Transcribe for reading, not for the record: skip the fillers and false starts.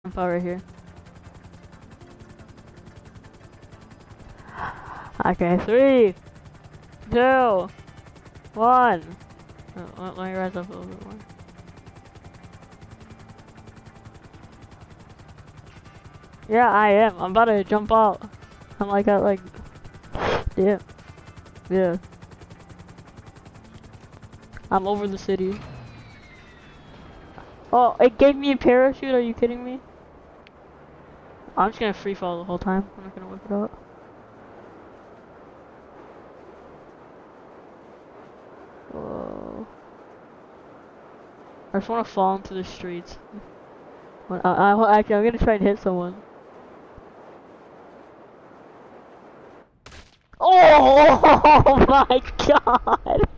Campfire right here. Okay, 3, 2, 1. Let me rise up a little bit more. Yeah, I am. I'm about to jump out. I'm like, yeah, yeah. I'm over the city. Oh, it gave me a parachute. Are you kidding me? I'm just gonna free fall the whole time. I'm not gonna whip it out. Whoa. I just want to fall into the streets. Actually, I'm gonna try and hit someone. Oh my god!